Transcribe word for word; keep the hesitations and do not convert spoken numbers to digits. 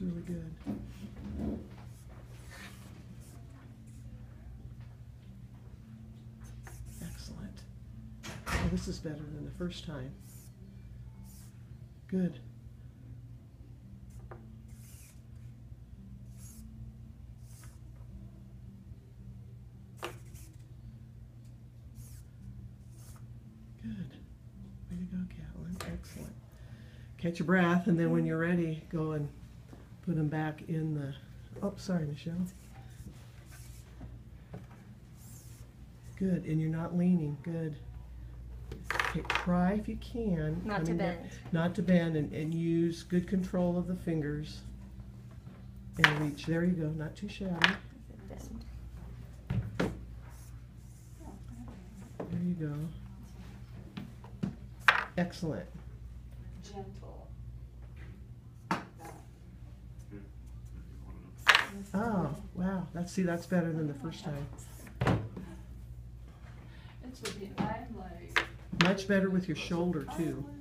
really good. Excellent. Oh, this is better than the first time. Good. Good. Way to go, Catlin. Excellent. Catch your breath, and then when you're ready, go and put them back in the... Oh, sorry, Michelle. Good, and you're not leaning. Good. Okay, try if you can. Not to bend. Down, not to bend, and, and use good control of the fingers. And reach. There you go. Not too shabby. There you go. Excellent. Gentle. Oh, wow. That's, see, that's better than the first time. It's with the eye like. Much better with your shoulder, too.